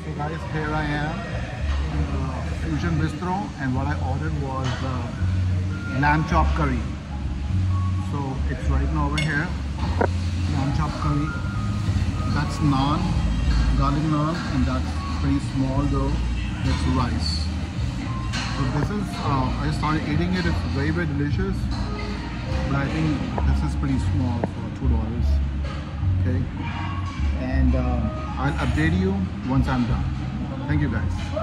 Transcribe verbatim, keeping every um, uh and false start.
So guys, here I am in uh, Fusion Bistro, and what I ordered was uh, lamb chop curry. So it's right now over here, lamb chop curry. That's naan, garlic naan, and that's pretty small though. That's rice. So this is, uh, I started eating it. It's very very delicious, but I think this is pretty small for two dollars. Okay, and uh, I'll update you once I'm done. Thank you guys.